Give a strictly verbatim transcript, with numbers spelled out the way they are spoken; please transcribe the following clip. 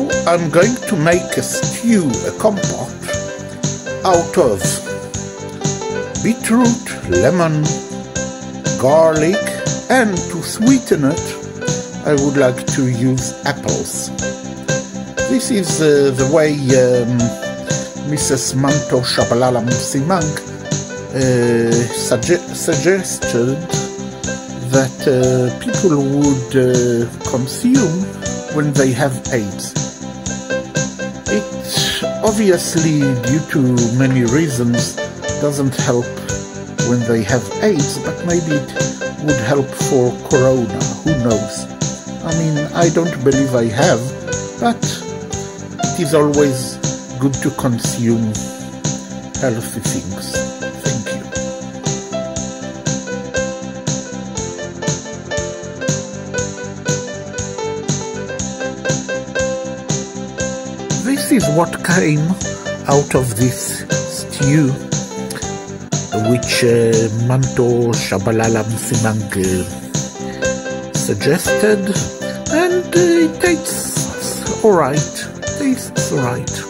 I'm going to make a stew, a compote, out of beetroot, lemon, garlic, and to sweeten it, I would like to use apples. This is uh, the way um, Missus Manto Tshabalala-Msimang uh, suge suggested that uh, people would uh, consume when they have AIDS. It obviously, due to many reasons, doesn't help when they have AIDS, but maybe it would help for Corona, who knows. I mean, I don't believe I have, but it is always good to consume healthy things. Thank you. This is what came out of this stew, which uh, Manto Tshabalala-Msimang uh, suggested, and uh, it tastes alright. Tastes alright.